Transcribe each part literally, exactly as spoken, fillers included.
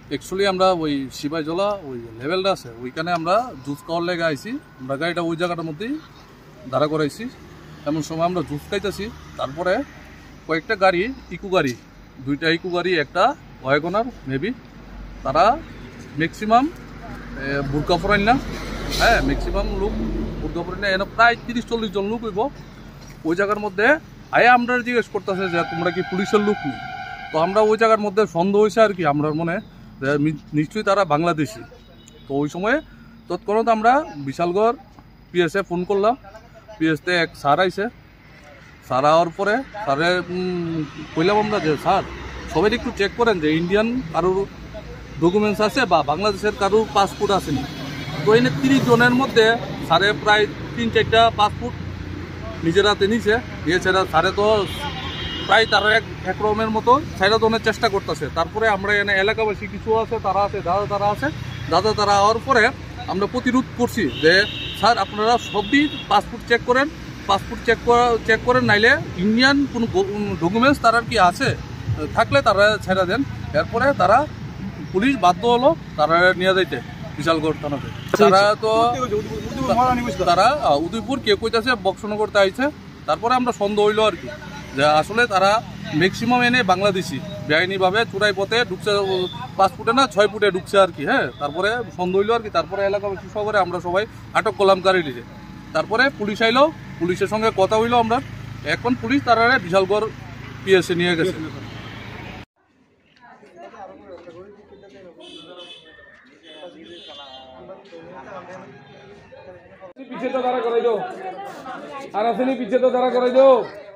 Actually আমরা ওই সিপাহীজলা ওই লেভেলটা আছে ওইখানে আমরা জুস খাওয়ার লেগে আইছি। আমরা গাড়িটা ওই জায়গাটার মধ্যেই দাঁড়া করাইছি। এমন সময় আমরা জুস খাইতেছি, তারপরে কয়েকটা গাড়ি, ইকো গাড়ি, দুইটা ইকো গাড়ি, একটা ওয়াগনার মেবি, তারা ম্যাক্সিমাম বুরকা ফরাইন না, হ্যাঁ ম্যাক্সিমাম লোক বুরকা ফরাইন না, এনে প্রায় তিরিশ চল্লিশ জন লোক হইব। ওই জায়গার মধ্যে আয়া আমরা জিজ্ঞেস করতেছে যে তোমরা কি পুলিশের লোক নেই? তো আমরা ওই জায়গার মধ্যে সন্দেহ হয়েছে আর কি, আমরা মনে নিশ্চয়ই তারা বাংলাদেশি। তো ওই সময়ে তৎক্ষণাৎ আমরা বিশালগড় পিএসএ ফোন করলাম। পিএসতে এক স্যার আইসে, স্যার আওয়ার পরে স্যারে কইলাম আমরা যে স্যার সবাই একটু চেক করেন যে ইন্ডিয়ান কারোর ডকুমেন্টস আছে বা বাংলাদেশের কারোর পাসপোর্ট আসেনি। তো এনে তিরিশ জনের মধ্যে স্যারে প্রায় তিন চারটা পাসপোর্ট নিজের হাতে নিছে, নিয়েছে। স্যারে তো প্রায় তারা এক এক রকমের মতো সাইডা দনের চেষ্টা করতেছে। তারপরে আমরা এনে এলাকাবাসী কিছু আছে, তারা আছে, দাদা তারা আছে, দাদা তারা হওয়ার পরে আমরা প্রতিরোধ করছি যে স্যার আপনারা সবই পাসপোর্ট চেক করেন, পাসপোর্ট চেক করা চেক করেন, নাইলে ইন্ডিয়ান কোনো ডকুমেন্টস তারা কি আছে থাকলে তারা ছেড়ে দেন। এরপরে তারা পুলিশ বাধ্য হলো তারা নিয়ে যাইতে বিশালগড় থানাতে। তারা তো তারা উদয়পুর কে কইতাছে বক্সনগরতে আইছে। তারপরে আমরা সন্দেহ হইলো আর কি যে আসলে তারা ম্যাক্সিমাম এনে বাংলাদেশি বেআইনিভাবে চোরাই পথে ঢুকছে, পাঁচ ফুটে না ছয় ফুটে ঢুকছে আর কি। হ্যাঁ, তারপরে সন্দেহ হইলো আর কি। তারপরে এলাকাবাসী শহরে আমরা সবাই আটক করলাম গাড়িটিতে। তারপরে পুলিশ আইলো, পুলিশের সঙ্গে কথা হইলো আমরা। এখন পুলিশ তারা বিশালগড় পিএসএ নিয়ে গেছে। পিছে তো দাঁড়া করাই দো, আর আসেনি পিছে তো দাঁড়া করাই দো।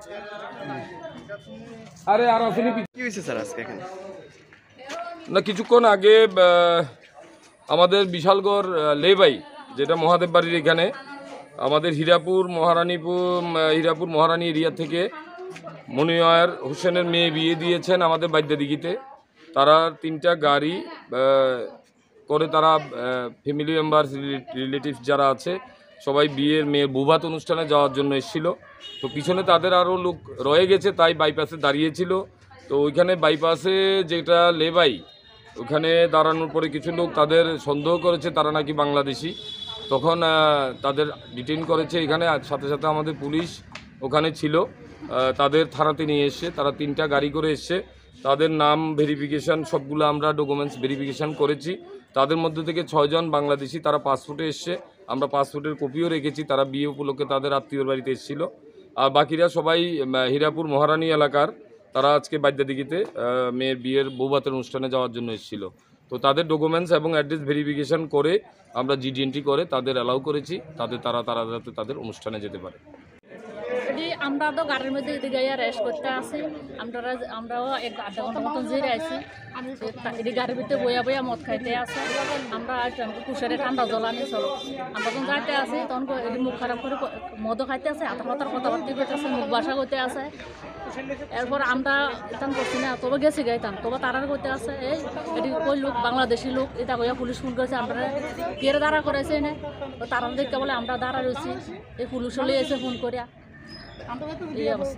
আরে আর আসেনি কি হয়েছে স্যার আজকে এখানে? না, কিছুক্ষণ আগে আমাদের বিশালগড় লেবাই, যেটা মহাদেব বাড়ির এখানে, আমাদের হীরাপুর মহারানীপুর হীরাপুর মহারানী এরিয়া থেকে মনিয়ার হোসেনের মেয়ে বিয়ে দিয়েছেন আমাদের বাইদ্যাদিঘিতে। তারা তিনটা গাড়ি করে তারা ফ্যামিলি মেম্বার রিলেটিভস যারা আছে সবাই বিয়ের মেয়ের বুভাত অনুষ্ঠানে যাওয়ার জন্য এসেছিল। তো পিছনে তাদের আরও লোক রয়ে গেছে, তাই বাইপাসে দাঁড়িয়েছিল। তো ওইখানে বাইপাসে যেটা লেবাই, ওখানে দাঁড়ানোর পরে কিছু লোক তাদের সন্দেহ করেছে তারা নাকি বাংলাদেশি। তখন তাদের ডিটেইন করেছে এখানে। সাথে সাথে আমাদের পুলিশ ওখানে ছিল, তাদের থানাতে নিয়ে এসছে। তারা তিনটা গাড়ি করে এসছে, তাদের নাম ভেরিফিকেশান সবগুলো আমরা ডকুমেন্টস ভেরিফিকেশান করেছি। তাদের মধ্যে থেকে ছয়জন বাংলাদেশি, তারা পাসপোর্টে এসছে, আমরা পাসপোর্টের কপিও রেখেছি। তারা বিয়ে উপলক্ষে তাদের আত্মীয়র বাড়িতে এসেছিল। আর বাকিরা সবাই হীরাপুর মহারানী এলাকার, তারা আজকে বাইদ্যাদিঘিতে মেয়ের বিয়ের বৌভাতের অনুষ্ঠানে যাওয়ার জন্য এসেছিল। তো তাদের ডকুমেন্টস এবং অ্যাড্রেস ভেরিফিকেশান করে আমরা জিডি এন্ট্রি করে তাদের অ্যালাউ করেছি, তাদের তারা তারা যাতে তাদের অনুষ্ঠানে যেতে পারে। আমরা তো গাড়ির মধ্যে এদিকে রেস্ট করতে আসি, আমরা আমরাও এক আধা ঘন্টার মতন জেরে আছি। এদিকে গাড়ির ভিতরে বইয়া বইয়া মদ খাইতে আসে। আমরা কুশারে ঠান্ডা জল আনি চলো, আমরা যখন যাইতে আসি তখন এদিকে মুখ খারাপ করে মদও খাইতে আসে, আধা কথার কথাবার্তি করতেছে, মুখ বাসা করতে আসে। এরপর আমরা এতাম করছি না, তবে গেছি গাইতাম, তবে তারা করতে আসে এই এটি কই লোক বাংলাদেশি লোক, এটা কইয়া পুলিশ ফোন করেছে। আমরা কে দাঁড়া করেছে এনে, তারা দেখতে বলে আমরা দাঁড়া রয়েছি, এই পুলিশ হলে এসে ফোন করিয়া এই অবস্থা।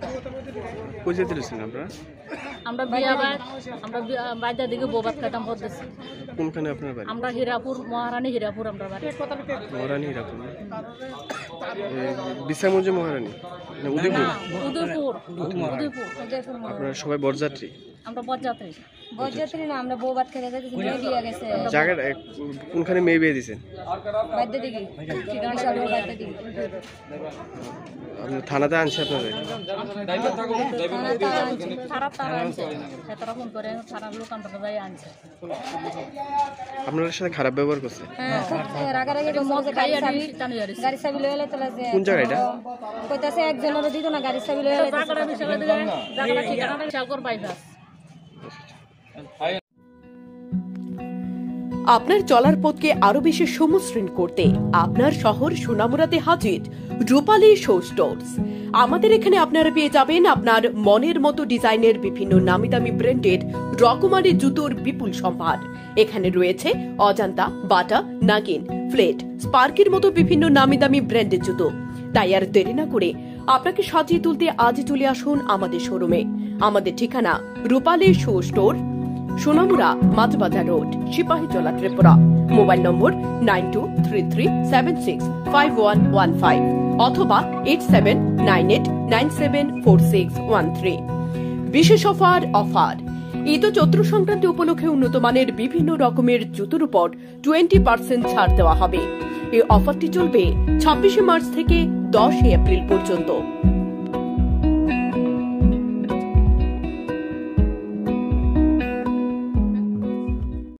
আমরা বিয়া বাদ আমরা বাইরের দিকে বৌবাদ খাইতাম করতেছি। কোনখানে আপনার বাড়ি? আমরা হীরাপুর মহারানী হীরাপুর আমরা বাড়ি। মহারানী হীরাপুর বিশ্রামগঞ্জ মহারানী না উদয়পুর? উদয়পুর উদয়পুর। আপনারা সবাই বরযাত্রী? আমরা বরযাত্রী। বরযাত্রী না, আমরা বৌবাদ খেতে গেছি, মেয়ে বিয়ে গেছে। জায়গাটা কোনখানে মেয়ে বিয়ে দিয়েছেন? বাইরের দিকে ঠিকানা সব বাইরের দিকে। আপনি থানাতে আনছে আপনাদের? আপনাদের সাথে খারাপ ব্যবহার করছে? কোন জায়গাটা? একজনের দিত না গাড়ি চাবি আপনার চলার পথকে আরো বেশি সমশ্রীণ করতে আপনার শহর সোনামুড়াতে হাজির রূপালী শো স্টোরস। আমাদের এখানে আপনারা পেয়ে যাবেন আপনার মনের মতো ডিজাইনের বিভিন্ন নামি দামি ব্র্যান্ডের রকমারি জুতোর বিপুল সম্ভার। এখানে রয়েছে অজান্তা, বাটা, নাগিন, ফ্লেট, স্পার্কের মতো বিভিন্ন নামি দামি ব্র্যান্ডের জুতো। তাই আর দেরি না করে আপনাকে সাজিয়ে তুলতে আজই চলে আসুন আমাদের শোরুমে। আমাদের ঠিকানা Rupali show store, Sonamura Majhbazar road Sepahijala Tripura. Mobile number nine two three three seven six five one one five অথবা eight seven nine eight nine seven four six one three. বিশেষ অফার অফার ঈদ ও চৈত্র সংক্রান্তি উপলক্ষে উন্নত মানের বিভিন্ন রকমের জুতোর উপর টোয়েন্টি পার্সেন্ট ছাড় দেওয়া হবে। এই অফারটি চলবে ছাব্বিশে মার্চ থেকে দশই এপ্রিল পর্যন্ত।